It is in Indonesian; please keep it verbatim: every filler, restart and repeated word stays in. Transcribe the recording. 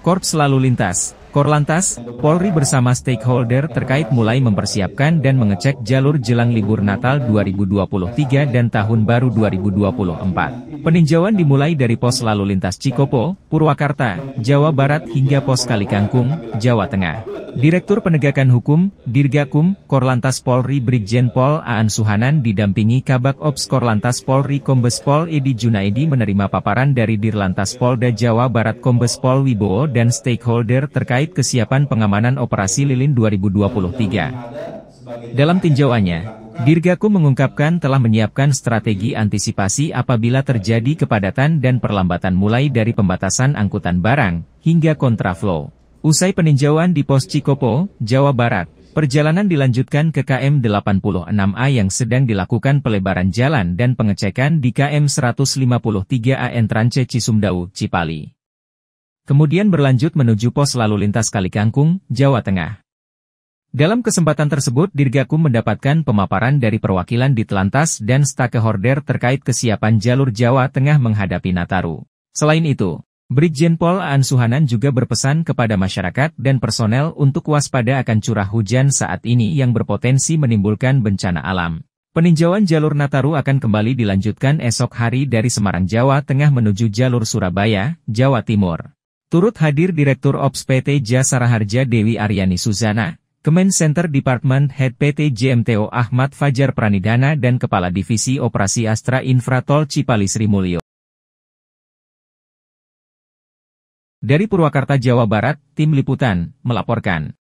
Korps Lalu Lintas, Korlantas, Polri bersama stakeholder terkait mulai mempersiapkan dan mengecek jalur jelang libur Natal dua ribu dua puluh tiga dan Tahun Baru dua ribu dua puluh empat. Peninjauan dimulai dari pos lalu lintas Cikopo, Purwakarta, Jawa Barat hingga pos Kalikangkung, Jawa Tengah. Direktur Penegakan Hukum, Dirgakum, Korlantas Polri Brigjen Pol Aan Suhanan didampingi Kabak Ops Korlantas Polri Kombes Pol Edi Junaedi menerima paparan dari Dirlantas Polda Jawa Barat Kombes Pol Wibowo dan stakeholder terkait kesiapan pengamanan operasi lilin dua ribu dua puluh tiga. Dalam tinjauannya, Dirgakum mengungkapkan telah menyiapkan strategi antisipasi apabila terjadi kepadatan dan perlambatan mulai dari pembatasan angkutan barang, hingga kontraflow. Usai peninjauan di pos Cikopo, Jawa Barat, perjalanan dilanjutkan ke K M delapan puluh enam A yang sedang dilakukan pelebaran jalan dan pengecekan di K M seratus lima puluh tiga A Entrance Cisumdawu, Cipali. Kemudian berlanjut menuju pos lalu lintas Kalikangkung, Jawa Tengah. Dalam kesempatan tersebut Dirgakum mendapatkan pemaparan dari perwakilan Ditlantas dan stakeholder terkait kesiapan jalur Jawa Tengah menghadapi Nataru. Selain itu, Brigjen Pol Aan Suhanan juga berpesan kepada masyarakat dan personel untuk waspada akan curah hujan saat ini yang berpotensi menimbulkan bencana alam. Peninjauan jalur Nataru akan kembali dilanjutkan esok hari dari Semarang, Jawa Tengah menuju jalur Surabaya, Jawa Timur. Turut hadir Direktur Ops P T Jasara Harja Dewi Aryani Suzana, Kemen Center Department Head P T J M T O Ahmad Fajar Pranidana dan Kepala Divisi Operasi Astra Infratol Cipali Sri Mulyo. Dari Purwakarta, Jawa Barat, Tim Liputan melaporkan.